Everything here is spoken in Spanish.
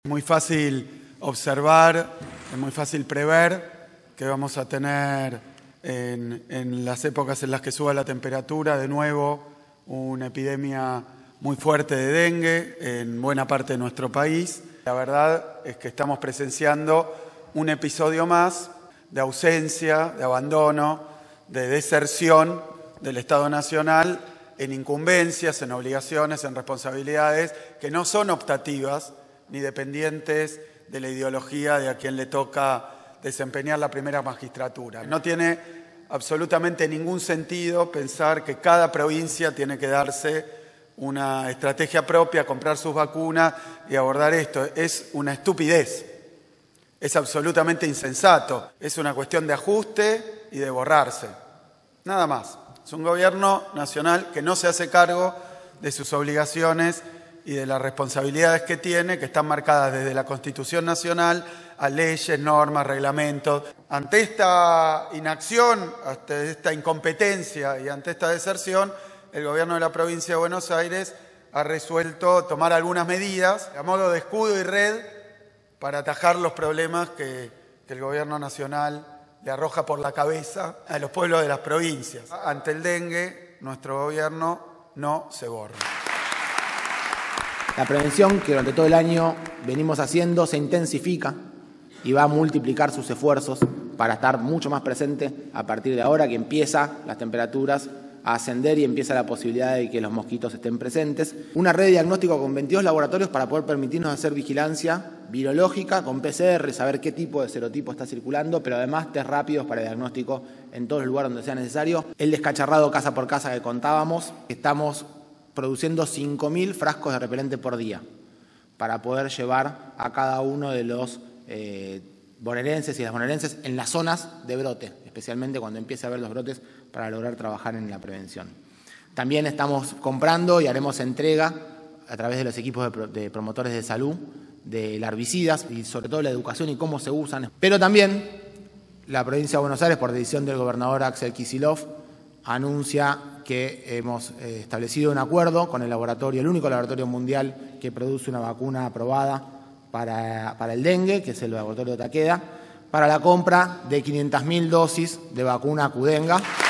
Muy fácil observar, es muy fácil prever que vamos a tener en las épocas en las que suba la temperatura de nuevo una epidemia muy fuerte de dengue en buena parte de nuestro país. La verdad es que estamos presenciando un episodio más de ausencia, de abandono, de deserción del Estado Nacional en incumbencias, en obligaciones, en responsabilidades que no son optativas ni dependientes de la ideología de a quien le toca desempeñar la primera magistratura. No tiene absolutamente ningún sentido pensar que cada provincia tiene que darse una estrategia propia, comprar sus vacunas y abordar esto. Es una estupidez, es absolutamente insensato, es una cuestión de ajuste y de borrarse, nada más. Es un gobierno nacional que no se hace cargo de sus obligaciones y de las responsabilidades que tiene, que están marcadas desde la Constitución Nacional a leyes, normas, reglamentos. Ante esta inacción, ante esta incompetencia y ante esta deserción, el gobierno de la provincia de Buenos Aires ha resuelto tomar algunas medidas a modo de escudo y red para atajar los problemas que el gobierno nacional le arroja por la cabeza a los pueblos de las provincias. Ante el dengue, nuestro gobierno no se borra. La prevención que durante todo el año venimos haciendo se intensifica y va a multiplicar sus esfuerzos para estar mucho más presente a partir de ahora que empiezan las temperaturas a ascender y empieza la posibilidad de que los mosquitos estén presentes. Una red de diagnóstico con 22 laboratorios para poder permitirnos hacer vigilancia virológica con PCR, saber qué tipo de serotipo está circulando, pero además test rápidos para diagnóstico en todos los lugares donde sea necesario. El descacharrado casa por casa que contábamos, estamos produciendo 5.000 frascos de repelente por día para poder llevar a cada uno de los bonaerenses y las bonaerenses en las zonas de brote, especialmente cuando empiece a haber los brotes, para lograr trabajar en la prevención. También estamos comprando y haremos entrega a través de los equipos de promotores de salud de herbicidas y sobre todo la educación y cómo se usan. Pero también la provincia de Buenos Aires, por decisión del gobernador Axel Kicillof, anuncia que hemos establecido un acuerdo con el laboratorio, el único laboratorio mundial que produce una vacuna aprobada para el dengue, que es el laboratorio de Takeda, para la compra de 500.000 dosis de vacuna Qdenga.